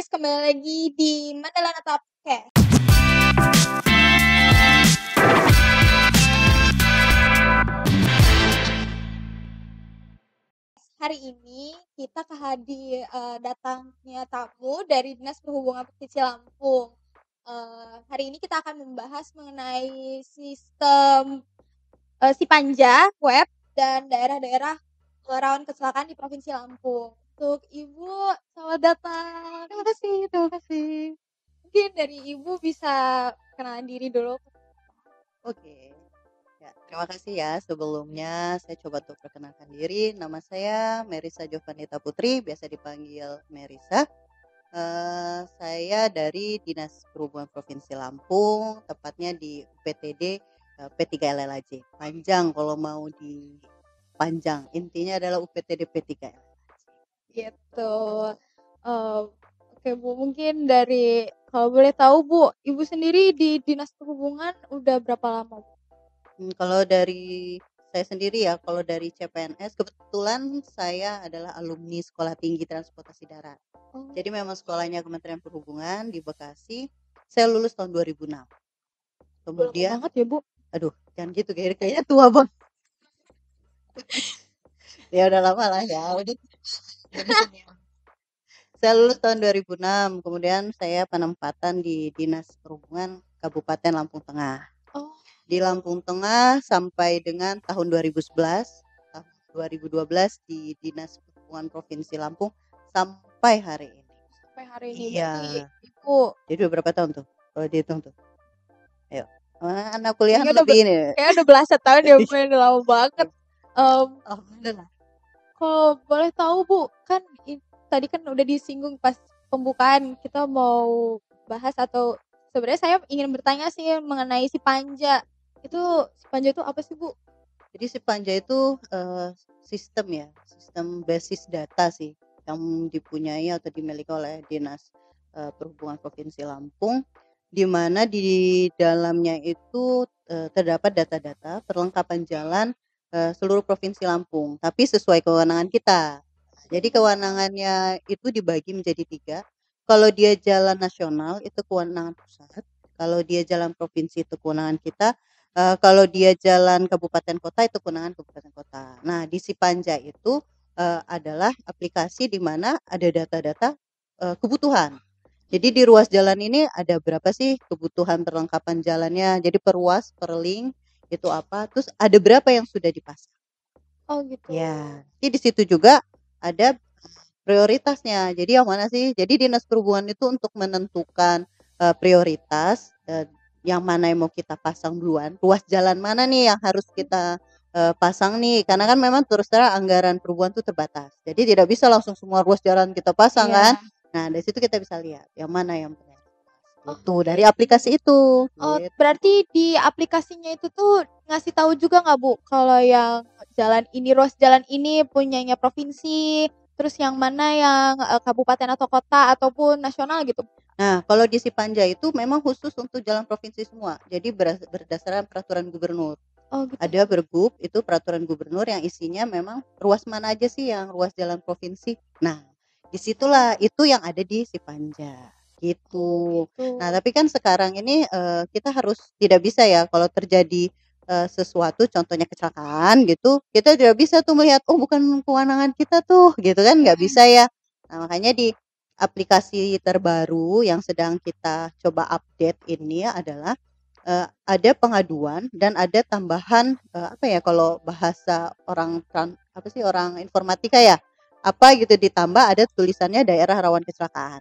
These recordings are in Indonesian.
kembali lagi di Mandalana Podcast. Hari ini kita datangnya tamu dari Dinas Perhubungan Provinsi Lampung. Hari ini kita akan membahas mengenai sistem Sipanja, web, dan daerah-daerah rawan kecelakaan di Provinsi Lampung. Untuk Ibu, selamat datang. Terima kasih. Mungkin dari Ibu bisa kenalan diri dulu. Oke. Ya, terima kasih ya. Sebelumnya saya coba untuk perkenalkan diri. Nama saya Merisa Jovanita Putri, biasa dipanggil Merisa. Saya dari Dinas Perhubungan Provinsi Lampung, tepatnya di UPTD P3LLAJ. Panjang kalau mau dipanjang. Intinya adalah UPTD P3LLAJ. Gitu. Oke Bu, mungkin kalau boleh tahu Bu, Ibu sendiri di Dinas Perhubungan udah berapa lama Bu? Kalau dari saya sendiri ya, kalau dari CPNS kebetulan saya adalah alumni Sekolah Tinggi Transportasi Darat. Jadi memang sekolahnya Kementerian Perhubungan di Bekasi. Saya lulus tahun 2006. Kemudian, lama banget ya Bu? aduh, jangan gitu, kayaknya tua bang. Ya udah lama lah ya. Saya lulus tahun 2006. Kemudian saya penempatan di Dinas Perhubungan Kabupaten Lampung Tengah. Di Lampung Tengah sampai dengan tahun 2011, tahun 2012 di Dinas Perhubungan Provinsi Lampung sampai hari ini. Sampai hari ini. Iya. Ibu. Jadi berapa tahun tuh? Kalau dihitung tuh. Ayo. Anak kuliah lebih ini. Kayak udah belasan tahun ya Bu, udah lama banget. Alhamdulillah. Kalau boleh tahu Bu, kan tadi kan udah disinggung pas pembukaan, kita mau bahas atau sebenarnya saya ingin bertanya sih mengenai Sipanja. Sipanja itu apa sih Bu? Jadi Sipanja itu sistem basis data sih yang dipunyai atau dimiliki oleh Dinas Perhubungan Provinsi Lampung, di mana di dalamnya itu terdapat data-data perlengkapan jalan seluruh Provinsi Lampung, tapi sesuai kewenangan kita. Jadi kewenangannya itu dibagi menjadi 3. Kalau dia jalan nasional itu kewenangan pusat, kalau dia jalan provinsi itu kewenangan kita, kalau dia jalan kabupaten kota itu kewenangan kabupaten kota. Nah, di Sipanja itu adalah aplikasi di mana ada data-data kebutuhan. Jadi di ruas jalan ini ada berapa sih kebutuhan perlengkapan jalannya. Jadi per ruas, per link itu apa? Terus ada berapa yang sudah dipasang? Oh gitu. Ya, jadi di situ juga ada prioritasnya. Jadi yang mana sih? Jadi Dinas Perhubungan itu untuk menentukan prioritas yang mana yang mau kita pasang duluan, ruas jalan mana nih yang harus kita pasang nih, karena kan memang terus terang anggaran perhubungan itu terbatas, jadi tidak bisa langsung semua ruas jalan kita pasang kan. Nah dari situ kita bisa lihat yang mana yang itu dari aplikasi itu. Gitu. Berarti di aplikasinya itu tuh ngasih tahu juga nggak Bu kalau yang ruas jalan ini punyanya provinsi, terus yang mana yang kabupaten atau kota ataupun nasional gitu? Nah, kalau di Sipanja itu memang khusus untuk jalan provinsi semua. Jadi berdasarkan peraturan gubernur. Gitu. Ada Pergub, itu peraturan gubernur yang isinya memang ruas mana aja sih yang ruas jalan provinsi. Nah, disitulah itu yang ada di Sipanja. Gitu. Nah, tapi kan sekarang ini kita harus tidak bisa ya kalau terjadi sesuatu, contohnya kecelakaan gitu, kita tidak bisa tuh melihat, oh bukan kewenangan kita tuh, gitu kan, nggak bisa ya. Nah, makanya di aplikasi terbaru yang sedang kita coba update ini adalah ada pengaduan dan ada tambahan kalau bahasa orang orang informatika ya, apa gitu, ditambah ada tulisannya daerah rawan kecelakaan.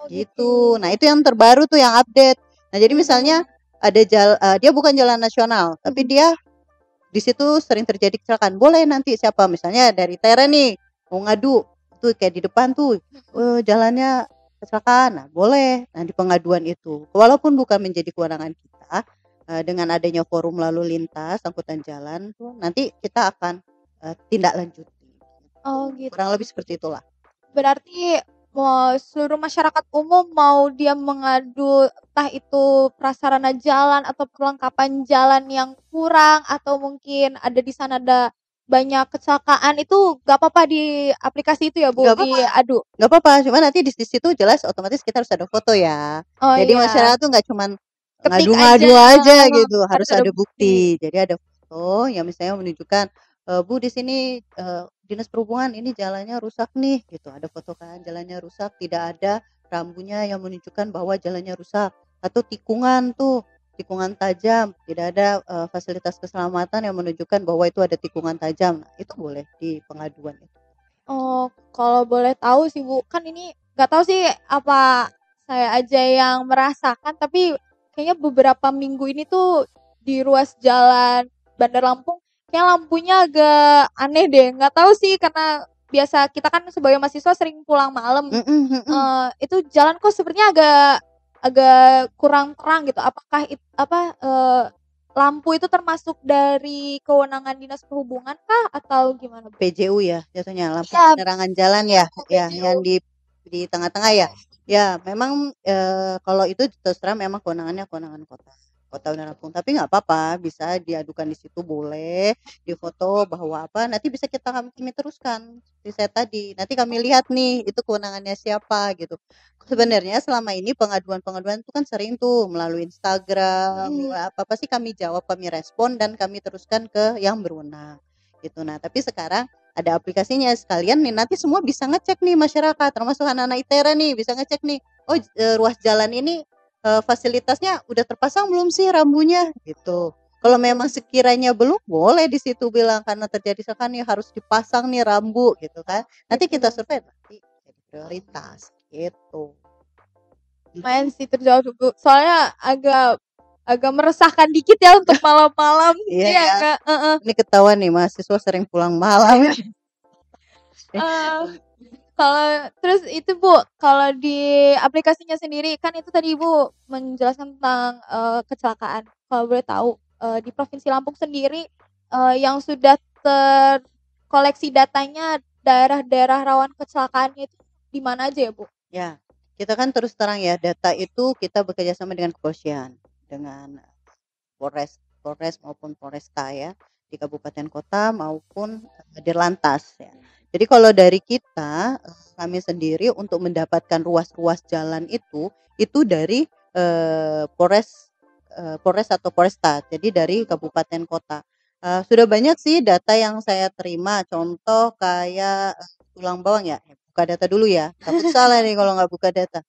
Gitu. Nah, itu yang terbaru tuh yang update. Nah, jadi misalnya ada dia bukan jalan nasional, tapi dia di situ sering terjadi kecelakaan. Boleh nanti siapa misalnya dari Tera nih mau ngadu tuh kayak di depan tuh jalannya kecelakaan. Nah, boleh. Nah, di pengaduan itu walaupun bukan menjadi kewenangan kita, dengan adanya forum lalu lintas angkutan jalan tuh nanti kita akan tindak lanjuti. Gitu. Kurang lebih seperti itulah. Berarti seluruh masyarakat umum mau dia mengadu entah itu prasarana jalan atau perlengkapan jalan yang kurang, atau mungkin ada di sana ada banyak kecelakaan itu gak apa-apa di aplikasi itu ya Bu, Nggak apa-apa, diadu? nggak apa-apa, cuma nanti di situ jelas otomatis kita harus ada foto ya. Oh Jadi iya, masyarakat tuh nggak cuman ketik aja, ngadu-ngadu aja gitu, harus harus ada ada bukti. bukti. Jadi ada foto yang misalnya menunjukkan, "Bu, di sini, Dinas Perhubungan ini jalannya rusak nih," gitu. Ada foto kan jalannya rusak, tidak ada rambunya yang menunjukkan bahwa jalannya rusak, atau tikungan tuh, tikungan tajam, tidak ada, fasilitas keselamatan yang menunjukkan bahwa itu ada tikungan tajam. Nah, itu boleh di pengaduan itu. Oh, kalau boleh tahu sih Bu, kan ini nggak tahu sih apa saya aja yang merasakan, tapi kayaknya beberapa minggu ini tuh di ruas jalan Bandar Lampung kayak lampunya agak aneh deh, nggak tahu sih karena biasa kita kan sebagai mahasiswa sering pulang malam, Mhm mhm. itu jalan kok sepertinya agak agak kurang terang gitu, apakah lampu itu termasuk dari kewenangan Dinas Perhubungan kah atau gimana Bu? PJU ya jatuhnya, lampu Iya, penerangan jalan ya? lampu Ya, PJU. yang di tengah-tengah ya? Ya, memang, kalau itu terus terang memang kewenangannya kewenangan kota, Kota Bandar Lampung. Tapi nggak apa-apa, bisa diadukan di situ boleh, difoto bahwa apa, nanti bisa kami teruskan, seperti saya tadi. Nanti kami lihat nih, itu kewenangannya siapa gitu. Sebenarnya selama ini pengaduan-pengaduan itu kan sering tuh melalui Instagram, Mhm. apa, pasti kami jawab, kami respon, dan kami teruskan ke yang berwenang gitu. Nah, tapi sekarang ada aplikasinya sekalian nih nanti semua bisa ngecek nih masyarakat termasuk anak-anak ITERA nih bisa ngecek nih, oh ruas jalan ini fasilitasnya udah terpasang belum sih rambunya gitu. Kalau memang sekiranya belum boleh di situ bilang karena terjadi misalkan nih harus dipasang nih rambu gitu kan. Nanti kita Gitu. survei nanti jadi prioritas gitu. Lumayan sih terjawab Bu, soalnya agak agak meresahkan dikit ya untuk malam-malam, Iya jadi ya. agak heeh, Ini ketahuan nih mahasiswa sering pulang malam ya. eee, kalau terus itu Bu, kalau di aplikasinya sendiri kan itu tadi Ibu menjelaskan tentang, kecelakaan. Kalau boleh tahu, di Provinsi Lampung sendiri, yang sudah terkoleksi datanya daerah-daerah rawan kecelakaannya itu di mana aja ya Bu? Ya, kita kan terus terang ya, data itu kita bekerja sama dengan kepolisian, dengan Polres Polres maupun Polresta ya, di kabupaten kota maupun, Dirlantas ya. Jadi kalau dari kita, kami sendiri untuk mendapatkan ruas-ruas jalan itu dari, Polres atau Polresta, jadi dari kabupaten kota. Sudah banyak sih data yang saya terima, contoh kayak, tulang bawang ya, buka data dulu ya, takut salah nih kalau nggak buka data.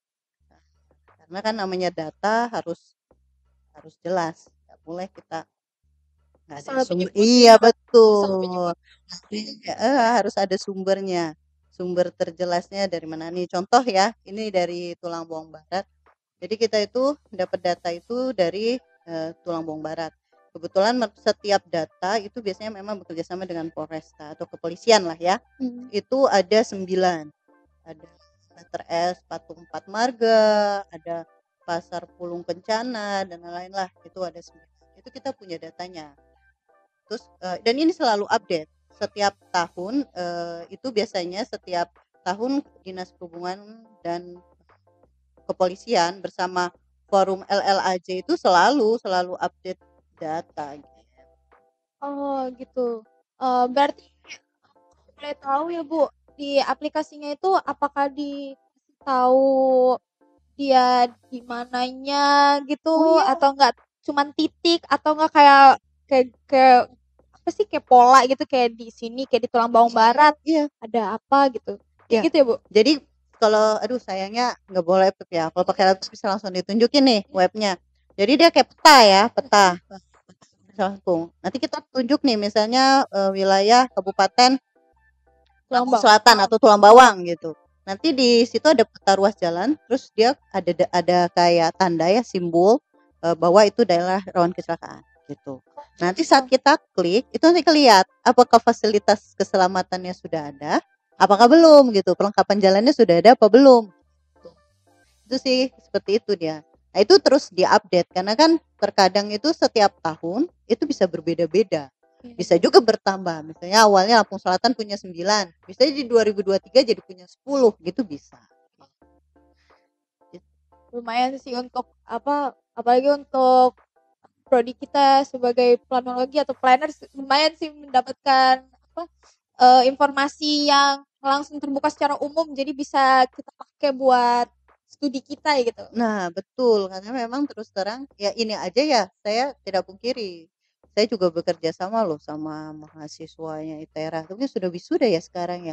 Karena kan namanya data harus harus jelas, nggak boleh kita nggak ada Asal sumber menyebut iya ya, asal betul, menyebut. harus ada sumbernya, sumber terjelasnya dari mana nih. Contoh ya, ini dari Tulang Bawang Barat. Jadi kita itu dapat data itu dari, Tulang Bawang Barat. Kebetulan setiap data itu biasanya memang bekerja sama dengan Polresta atau kepolisian lah ya. Mhm. Itu ada 9, ada Letter S, Patung 4 Marga, ada Pasar Pulung Kencana dan lain-lain lah, itu ada 9. Itu kita punya datanya. Terus, dan ini selalu update setiap tahun, itu biasanya setiap tahun Dinas Perhubungan dan Kepolisian bersama forum LLAJ itu selalu update data gitu. Oh gitu, berarti boleh tahu ya Bu, di aplikasinya itu apakah dikasih tahu dia di mananya Oh gitu iya, atau enggak cuman titik atau enggak kayak kayak kayak apa sih, kayak pola gitu kayak di sini kayak di Tulang Bawang Barat iya, ada apa gitu, kayak iya. gitu ya Bu? Jadi kalau aduh sayangnya nggak boleh laptop ya, kalau pakai laptop bisa langsung ditunjukin nih webnya. Jadi dia kayak peta ya, peta langsung. Nanti kita tunjuk nih misalnya, wilayah Kabupaten Tulang Lampung Bawang. Selatan atau Tulang Bawang gitu. Nanti di situ ada peta ruas jalan, terus dia ada kayak tanda ya simbol bahwa itu daerah rawan kecelakaan gitu. Nanti saat Oh, kita klik itu nanti kelihat apakah fasilitas keselamatannya sudah ada, apakah belum gitu, perlengkapan jalannya sudah ada apa belum. Itu sih seperti itu dia. Nah, itu terus diupdate karena kan terkadang itu setiap tahun itu bisa berbeda-beda. iya Bisa juga bertambah. Misalnya awalnya Lampung Selatan punya 9, bisa di 2023 jadi punya 10 gitu bisa. lumayan sih untuk apa, apalagi untuk prodi kita sebagai planologi atau planners lumayan sih mendapatkan informasi yang langsung terbuka secara umum, jadi bisa kita pakai buat studi kita gitu. Nah, betul, karena memang terus terang ya ini aja ya, saya tidak pungkiri. Saya juga bekerja sama loh sama mahasiswanya ITERA. Tapi sudah wisuda ya sekarang ya.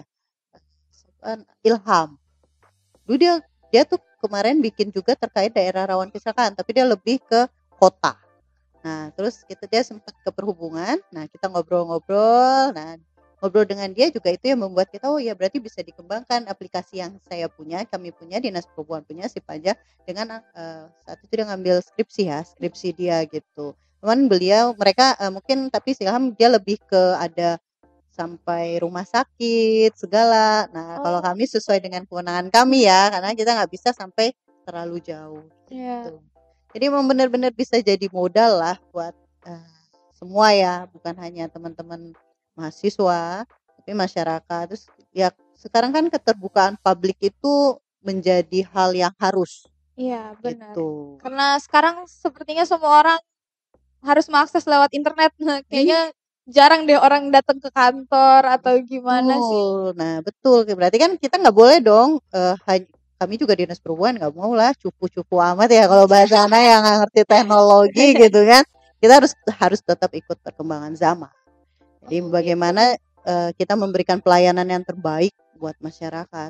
Ilham. Dulu dia tuh kemarin bikin juga terkait daerah rawan kecelakaan, tapi dia lebih ke kota. Nah, terus dia sempat ke perhubungan. Nah, kita ngobrol-ngobrol. Nah, ngobrol dengan dia juga itu yang membuat kita, oh ya berarti bisa dikembangkan aplikasi yang saya punya, kami punya, Dinas Perhubungan punya, Sipanja, dengan saat itu dia ngambil skripsi dia gitu. Cuman mereka mungkin, tapi Silham dia lebih ke ada sampai rumah sakit segala. Nah, kalau kami sesuai dengan kewenangan kami ya, karena kita nggak bisa sampai terlalu jauh gitu. Jadi memang benar-benar bisa jadi modal lah buat semua ya, bukan hanya teman-teman mahasiswa, tapi masyarakat. Terus ya sekarang kan keterbukaan publik itu menjadi hal yang harus. Iya, benar. Gitu. Karena sekarang sepertinya semua orang harus mengakses lewat internet. Nah, kayaknya jarang deh orang datang ke kantor atau gimana sih. Nah, betul. Berarti kan kita nggak boleh dong, kami juga Dinas Perhubungan nggak mau lah cupu-cupu amat ya kalau bahasa anak yang nggak ngerti teknologi gitu kan. Kita harus tetap ikut perkembangan zaman. Jadi bagaimana kita memberikan pelayanan yang terbaik buat masyarakat.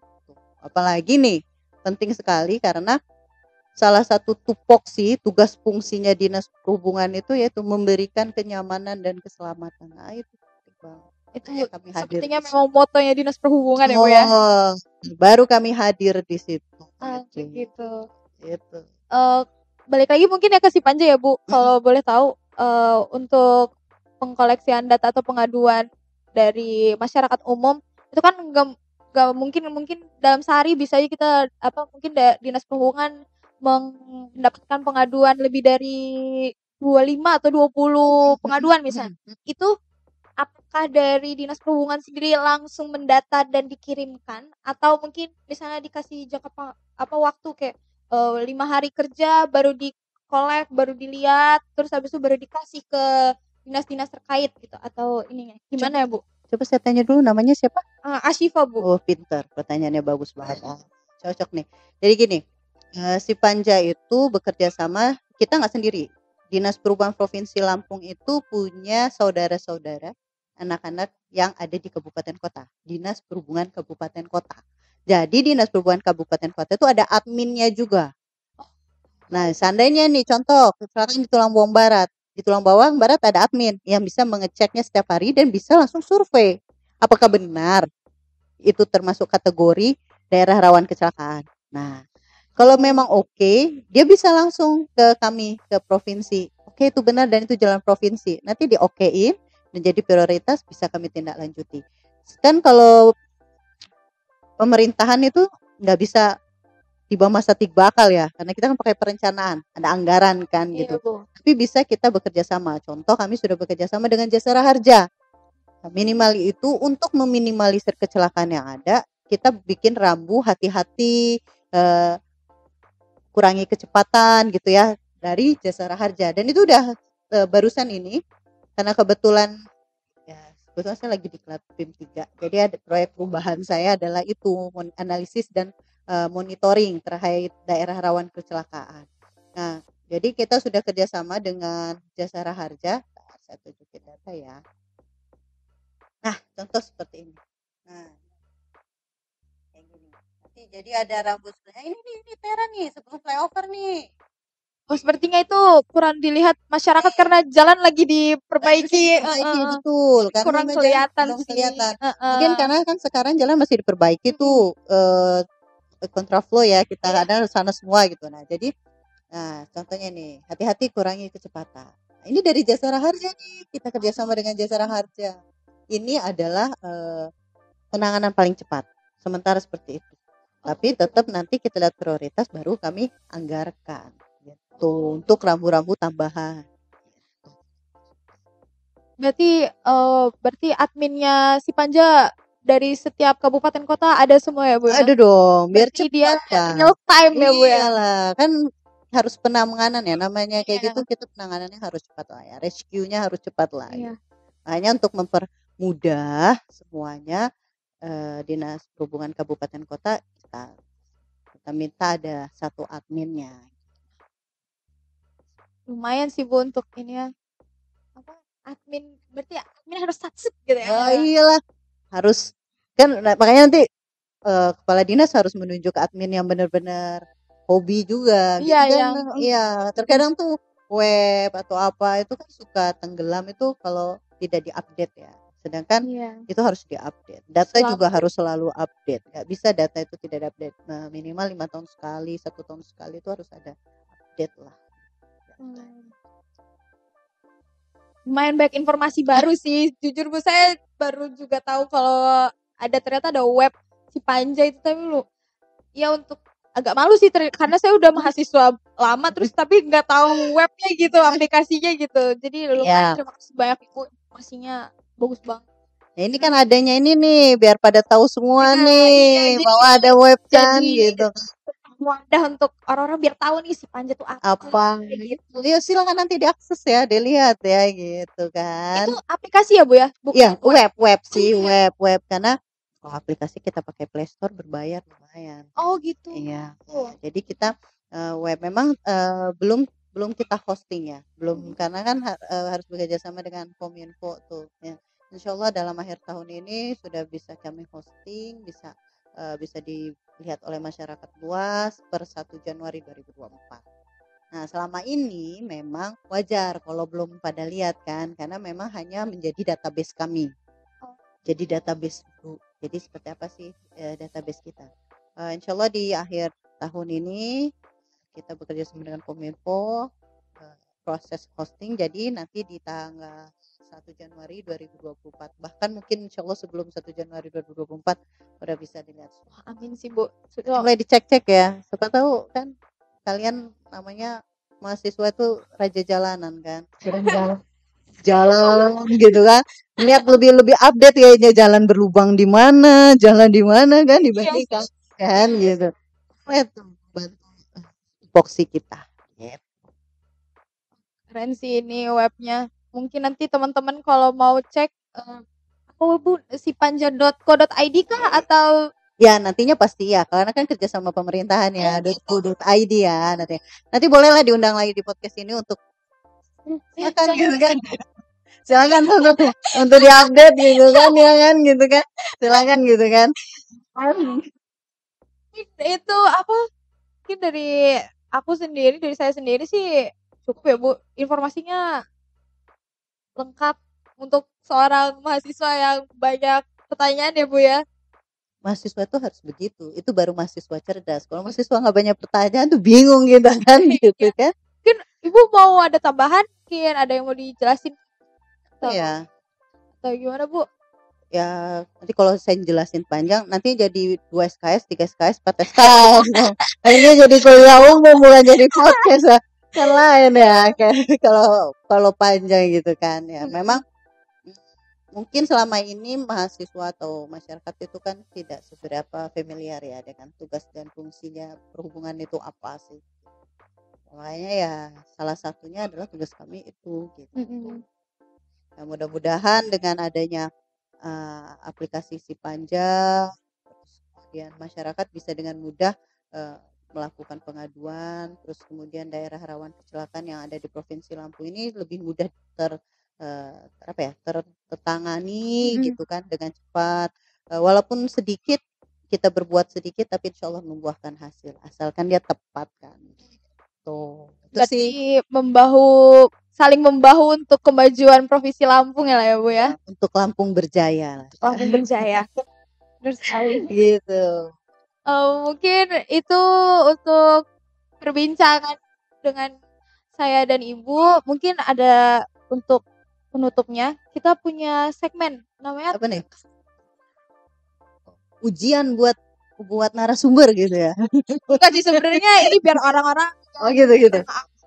Apalagi nih, penting sekali karena salah satu tupoksi tugas fungsinya Dinas Perhubungan itu yaitu memberikan kenyamanan dan keselamatan. Nah, itu penting banget. Itu kami hadir sepertinya memang motonya Dinas Perhubungan ya Bu ya. Baru kami hadir di situ. Gitu. Gitu. Balik lagi mungkin ya ke Sipanja ya Bu. Kalau boleh tahu untuk pengkoleksian data atau pengaduan dari masyarakat umum itu kan nggak mungkin dalam sehari bisa aja kita mungkin Dinas Perhubungan mendapatkan pengaduan lebih dari 25 atau 20 pengaduan misalnya. Itu apakah dari Dinas Perhubungan sendiri langsung mendata dan dikirimkan atau mungkin misalnya dikasih jangka waktu kayak 5 hari kerja baru dikolek, baru dilihat, terus habis itu baru dikasih ke dinas-dinas terkait gitu atau ininya gimana ya Bu? Coba saya tanya dulu namanya siapa? Asyifa Bu. Oh, pinter, pertanyaannya bagus banget. Cocok nih. Jadi gini, Sipanja itu bekerja sama, kita nggak sendiri. Dinas Perhubungan Provinsi Lampung itu punya saudara-saudara anak-anak yang ada di kabupaten kota, Dinas Perhubungan Kabupaten Kota. Jadi Dinas Perhubungan Kabupaten Kota itu ada adminnya juga. Nah, seandainya nih contoh, misalkan di Tulang Bawang Barat. Di Tulang Bawang Barat ada admin yang bisa mengeceknya setiap hari dan bisa langsung survei. Apakah benar itu termasuk kategori daerah rawan kecelakaan? Nah, kalau memang oke, dia bisa langsung ke kami, ke provinsi. Oke, itu benar dan itu jalan provinsi. Nanti di-okein menjadi prioritas, bisa kami tindak lanjuti. Kan kalau pemerintahan itu nggak bisa tiba masa bakal ya, karena kita kan pakai perencanaan, ada anggaran kan gitu. Tapi bisa kita bekerja sama. Contoh kami sudah bekerja sama dengan Jasara Harja. Minimal itu untuk meminimalisir kecelakaan yang ada, kita bikin rambu hati-hati, kurangi kecepatan gitu ya dari Jasara Harja. Dan itu udah barusan ini karena kebetulan saya lagi di Klub PIM 3. Jadi ada proyek perubahan saya adalah itu analisis dan monitoring terkait daerah rawan kecelakaan. Nah, jadi kita sudah kerjasama dengan Jasara Harja. Saya tunjukin data ya. Nah, contoh seperti ini. Nah, kayak gini. Nanti jadi ada rambu sebenarnya. Ini Tera nih sebelum flyover nih. Oh, sepertinya itu kurang dilihat masyarakat karena jalan lagi diperbaiki. Betul, karena kurang kelihatan sih. Mungkin karena kan sekarang jalan masih diperbaiki tuh kontraflow ya, kita kadang sana semua gitu. Nah, jadi contohnya nih, hati-hati kurangi kecepatan. Nah, ini dari Jasara Harja nih, kita kerjasama dengan Jasara Harja. Ini adalah penanganan paling cepat. Sementara seperti itu. Tapi tetap nanti kita lihat prioritas baru kami anggarkan. Gitu, untuk rambu-rambu tambahan. Berarti adminnya Sipanja dari setiap kabupaten kota ada semua ya Bu? Ada dong, biar cepat kan. Real time ya Bu ya. Iyalah, kan harus penanganan ya namanya kayak gitu, kita penanganannya harus cepat lah ya, rescue-nya harus cepat lah. Makanya untuk mudah semuanya, Dinas Perhubungan Kabupaten Kota kita minta ada 1 adminnya. Lumayan sih Bu untuk ini ya, admin, berarti admin harus satset gitu ya? Oh iyalah, harus kan makanya nanti kepala dinas harus menunjuk admin yang benar-benar hobi juga gitu kan. Iya, terkadang tuh web atau apa itu kan suka tenggelam itu kalau tidak diupdate ya. Sedangkan itu harus diupdate. Data juga harus selalu update. Nggak bisa data itu tidak update. Nah, minimal 5 tahun sekali, 1 tahun sekali itu harus ada update lah. Lumayan banyak informasi baru sih. Jujur Bu, saya baru juga tahu kalau ternyata ada web Cipanja itu, tapi ya untuk agak malu sih karena saya udah mahasiswa lama terus tapi nggak tahu webnya gitu, aplikasinya gitu. Jadi lumayan terima kasih banyak Ibu, informasinya bagus banget. Ya ini kan adanya ini nih biar pada tahu semua nih bahwa ada web kan gitu. Wadah untuk orang-orang biar tahu nih Cipanja tuh apa gitu. Ya silakan nanti diakses ya, dilihat ya gitu kan. Itu aplikasi ya Bu ya? Iya, web sih, web karena kalau aplikasi kita pakai Play Store berbayar lumayan. Oh gitu. Iya. Jadi kita web memang belum kita hosting ya, belum karena kan harus bekerja sama dengan Kominfo tuh ya. Insyaallah dalam akhir tahun ini sudah bisa kami hosting, bisa dilihat oleh masyarakat luas per 1 Januari 2024. Nah, selama ini memang wajar kalau belum pada lihat kan, karena memang hanya menjadi database kami. Jadi database dulu. Jadi seperti apa sih database kita? Insyaallah di akhir tahun ini kita bekerja sama dengan Kominfo proses hosting, jadi nanti di tanggal 1 Januari 2024 bahkan mungkin insyaallah sebelum 1 Januari 2024 udah bisa dilihat. Amin sih Bu. Mulai dicek-cek ya, siapa tahu kan kalian namanya mahasiswa itu raja jalanan kan, jalan gitu kan, lihat lebih update kayaknya jalan berlubang di mana kan dibandingkan kan gitu. Itu bantu boxi kita. Gitu. Keren sih ini webnya. Mungkin nanti teman-teman kalau mau cek Bu, cipanja.co.id kah atau ya nantinya pasti ya karena kan kerja sama pemerintahan ya .co.id ya nanti bolehlah diundang lagi di podcast ini untuk silakan gitu kan silakan untuk diupdate gitu kan ya kan gitu kan silakan gitu kan itu apa mungkin dari saya sendiri sih cukup ya Bu, informasinya lengkap untuk seorang mahasiswa yang banyak pertanyaan ya Bu ya. Mahasiswa itu harus begitu, itu baru mahasiswa cerdas. Kalau mahasiswa nggak banyak pertanyaan tuh bingung gitu kan gitu kan. Mungkin Ibu mau ada tambahan, mungkin ada yang mau dijelasin? Iya. Atau gimana Bu? Ya nanti kalau saya jelasin panjang nanti jadi 2 SKS, 3 SKS, 4 SKS. Akhirnya jadi kuliah umum bukan jadi podcast kan lain ya kan kalau panjang gitu kan ya. Memang mungkin selama ini mahasiswa atau masyarakat itu kan tidak seberapa familiar ya dengan tugas dan fungsinya perhubungan itu apa sih. Makanya ya salah satunya adalah tugas kami itu gitu. Nah, mudah-mudahan dengan adanya aplikasi Cipanja kemudian masyarakat bisa dengan mudah melakukan pengaduan, terus kemudian daerah rawan kecelakaan yang ada di Provinsi Lampung ini lebih mudah tertangani gitu kan dengan cepat. Walaupun sedikit kita berbuat sedikit tapi insyaallah membuahkan hasil asalkan dia tepat kan. Tuh. Berarti saling membahu untuk kemajuan Provinsi Lampung ya lah ya Bu ya. Untuk Lampung berjaya. Lampung berjaya. Terus gitu. Mungkin itu untuk perbincangan dengan saya dan Ibu. Mungkin ada untuk penutupnya kita punya segmen namanya apa nih? Ujian buat narasumber gitu ya. Bukan sih sebenarnya ini biar orang-orang gitu.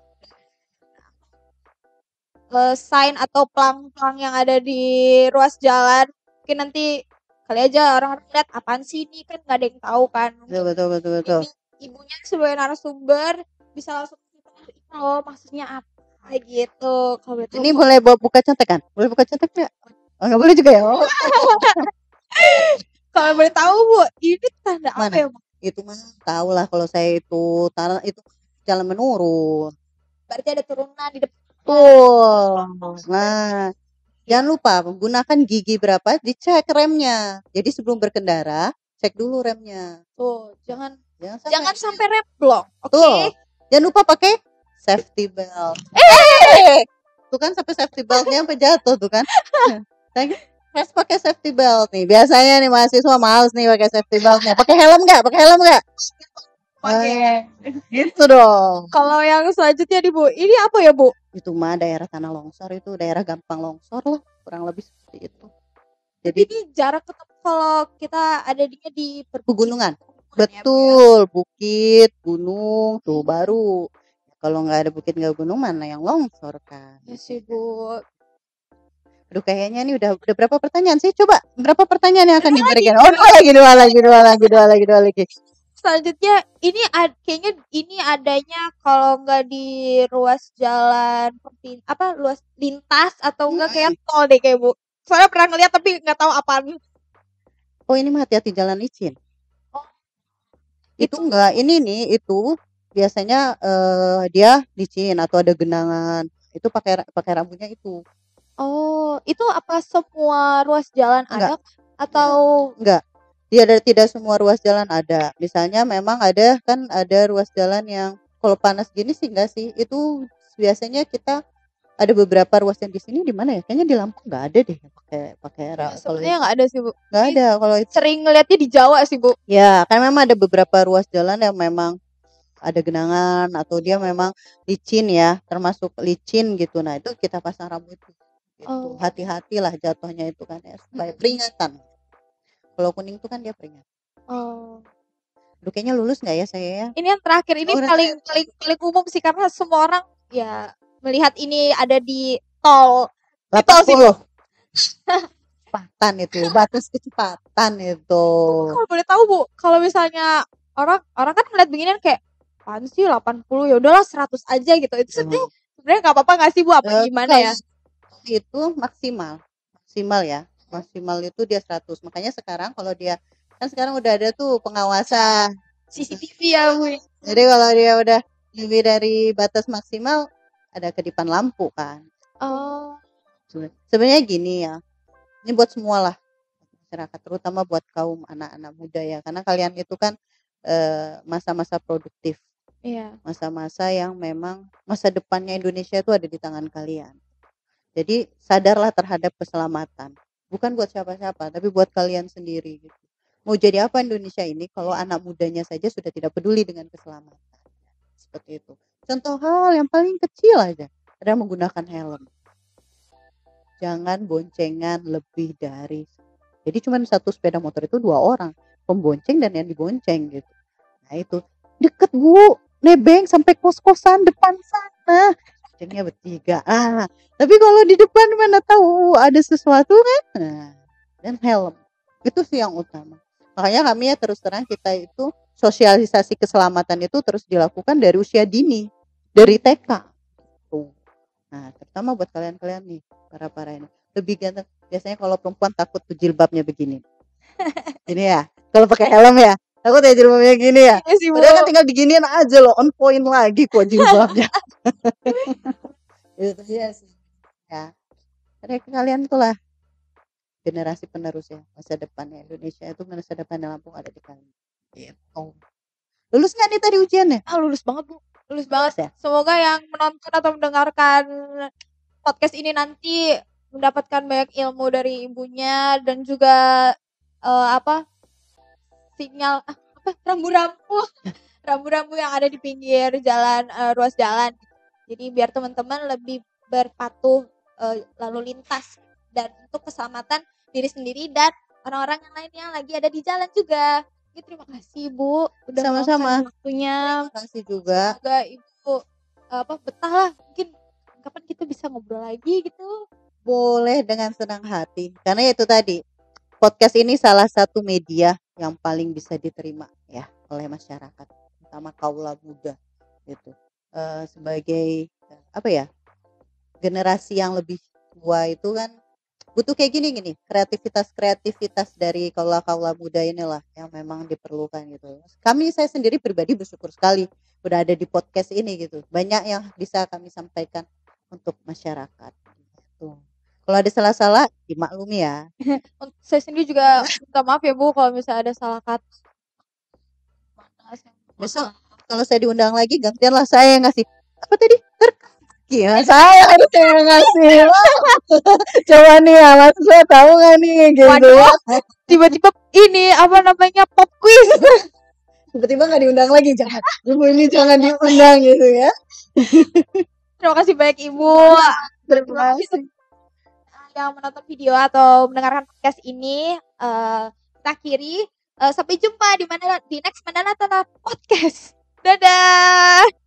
Sign atau pelang-pelang yang ada di ruas jalan mungkin nanti kali aja orang-orang lihat apaan sih ini kan nggak ada yang tahu kan. Betul. Ibunya sebagai narasumber bisa langsung maksudnya apa gitu. Ini boleh buka contekan? Boleh buka contek nggak? Oh, nggak boleh juga ya? Oh. Kalau boleh tahu Bu, ini tanda apa Mana? ya Bu? Itu mah tahu lah kalau saya itu tanah itu jalan menurun. Berarti ada turunan di depan. Nah, jangan lupa menggunakan gigi berapa dicek remnya. Jadi sebelum berkendara, cek dulu remnya. Tuh, jangan Jangan sampai rem blok. Oke. Tuh. Jangan lupa pakai safety belt. Tuh kan sampai safety beltnya sampai jatuh tuh kan. Harus pakai safety belt nih. Biasanya nih mahasiswa males nih pakai safety beltnya. Pakai helm nggak? Pakai helm nggak? Pakai. Gitu dong. Kalau yang selanjutnya nih Bu, ini apa ya Bu? Itu mah daerah tanah longsor, itu daerah gampang longsor lah, kurang lebih seperti itu. Jadi ini jarak ketemu kalau kita adanya di pegunungan. Betul, bukit, gunung, tuh baru. Kalau nggak ada bukit nggak gunung mana yang longsor kan? Ya sih Bu. Aduh kayaknya nih udah berapa pertanyaan sih? Coba berapa pertanyaan yang akan diberikan? Oh dua lagi. Selanjutnya ini kayaknya ini adanya kalau nggak di ruas jalan ruas lintas atau enggak kayak tol deh kayak Bu. Soalnya pernah ngeliat tapi nggak tahu apaan. Oh ini mah hati-hati jalan licin. Oh, itu enggak, ini nih itu biasanya dia licin atau ada genangan. Itu pakai rambunya itu. Oh, itu apa semua ruas jalan Enggak. ada atau enggak? Tidak semua ruas jalan ada. Misalnya memang ada kan ada ruas jalan yang kalau panas gini sih enggak sih. Itu biasanya kita ada beberapa ruas yang di sini di mana ya? Kayaknya di Lampung enggak ada deh pakai sebenarnya nggak ada sih Bu. Enggak ada kalau itu. Sering ngeliatnya di Jawa sih Bu. Ya, kan memang ada beberapa ruas jalan yang memang ada genangan atau dia memang licin ya, termasuk licin gitu. Nah, itu kita pasang rambu itu. Gitu. Hati-hatilah jatuhnya itu kan ya, supaya peringatan. Kalau kuning itu kan dia peringatan. Oh. Aduh, kayaknya lulus nggak ya saya ya? Ini yang terakhir ini paling umum sih karena semua orang ya melihat ini ada di tol. 80. Kecepatan itu, batas kecepatan itu. Kalau boleh tahu Bu, kalau misalnya orang kan ngeliat beginian kayak apaan sih 80 ya udahlah 100 aja gitu. Itu sebenarnya nggak apa-apa nggak sih Bu apa gimana ya? Itu maksimal ya. Maksimal itu dia 100. Makanya sekarang kalau dia kan sekarang udah ada tuh pengawasan CCTV ya Bu. Jadi kalau dia udah lebih dari batas maksimal ada kedipan lampu kan. Oh. Sebenarnya gini ya. Ini buat semua lah masyarakat, terutama buat kaum anak-anak muda ya. Karena kalian itu kan masa-masa produktif. Iya. Masa-masa yang memang masa depannya Indonesia itu ada di tangan kalian. Jadi sadarlah terhadap keselamatan. Bukan buat siapa-siapa, tapi buat kalian sendiri gitu. Mau jadi apa Indonesia ini kalau anak mudanya saja sudah tidak peduli dengan keselamatan. Seperti itu. Contoh hal yang paling kecil aja, ada menggunakan helm. Jangan boncengan lebih dari. Jadi cuma satu sepeda motor itu 2 orang, pembonceng dan yang dibonceng gitu. Nah itu deket Bu, nebeng sampai kos-kosan depan sana. Boncengnya bertiga. Tapi kalau di depan mana tahu ada sesuatu kan? Nah, dan helm. Itu sih yang utama. Makanya kami ya terus terang kita itu sosialisasi keselamatan itu terus dilakukan dari usia dini, dari TK. Tuh. Nah, terutama buat kalian-kalian nih, para ini. Lebih ganteng. Biasanya kalau perempuan takut tuh jilbabnya begini. Ini ya. Kalau pakai helm ya, takut ya jilbabnya gini ya. Padahal kan tinggal diginiin aja loh, on point lagi kok jilbabnya. Itu dia sih. Ya. Karena kalian tuh lah generasi penerus ya, masa depannya Indonesia itu masa depannya Lampung ada di kalian. Gitu. Lulus nggak nih tadi ujiannya? Lulus banget Bu, lulus banget ya. Semoga yang menonton atau mendengarkan podcast ini nanti mendapatkan banyak ilmu dari ibunya dan juga sinyal rambu-rambu yang ada di pinggir jalan ruas jalan. Jadi biar teman-teman lebih berpatuh lalu lintas dan untuk keselamatan diri sendiri dan orang-orang yang lain yang lagi ada di jalan juga. Terima kasih Bu udah sama-sama waktunya. Terima kasih juga. Semoga Ibu betah lah, mungkin kapan kita bisa ngobrol lagi gitu. Boleh dengan senang hati. Karena itu tadi podcast ini salah satu media yang paling bisa diterima ya oleh masyarakat, terutama kaula muda gitu. Sebagai apa ya, generasi yang lebih tua itu kan butuh kayak gini kreativitas dari kaula muda inilah yang memang diperlukan gitu. Saya sendiri pribadi bersyukur sekali udah ada di podcast ini gitu. Banyak yang bisa kami sampaikan untuk masyarakat gitu. Kalau ada salah-salah dimaklumi ya. Saya sendiri juga minta maaf ya Bu kalau misalnya ada salah kata. Besok kalau saya diundang lagi gantianlah saya yang ngasih apa tadi? Gila, saya harus yang ngasih. Coba nih ya, Mas saya tahu nggak nih gitu. Waduh, tiba-tiba ini apa namanya pop quiz. Tiba-tiba nggak diundang lagi, jangan. Ibu ini jangan diundang gitu ya. Terima kasih banyak Ibu. Terima kasih yang menonton video atau mendengarkan podcast ini. Kita akhiri. Sampai jumpa di next Mandala Tanah Podcast. Dadah.